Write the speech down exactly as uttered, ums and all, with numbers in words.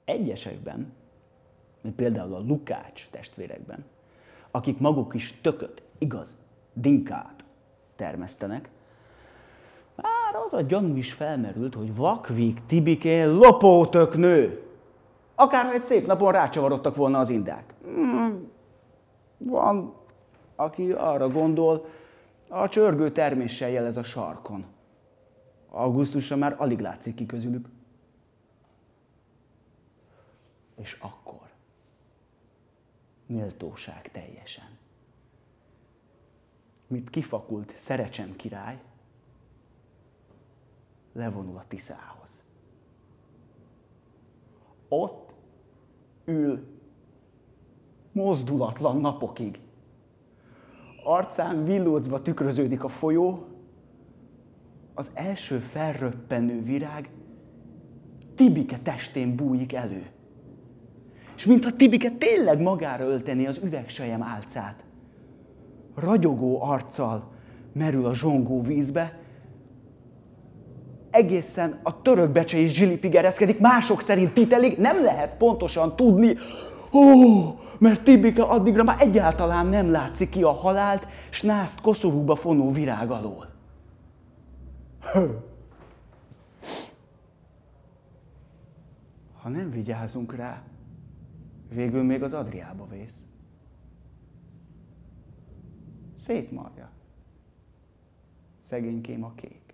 egyesekben, mint például a Lukács testvérekben, akik maguk is tököt, igaz, dinkát termesztenek, már az a gyanú is felmerült, hogy Vakvik Tibikén lopótök nő. Akár egy szép napon rácsavarodtak volna az indák. Hmm. Van, aki arra gondol, a csörgő terméssel jelez a sarkon. Augusztusra már alig látszik ki közülük. És akkor méltóság teljesen. Mint kifakult Szerecsen király, levonul a Tiszához. Ott ül mozdulatlan napokig. Arcán villócba tükröződik a folyó, az első felröppenő virág Tibike testén bújik elő. És mintha Tibike tényleg magára öltené az üvegsejem álcát, ragyogó arccal merül a zsongó vízbe, egészen a török becse is zsilipig ereszkedik, mások szerint titelig, nem lehet pontosan tudni, ó, mert Tibike addigra már egyáltalán nem látszik ki a halált, s nászt koszorúba fonó virág alól. Hő. Ha nem vigyázunk rá, végül még az Adriába vész. Szétmarja. Szegénykém a kép.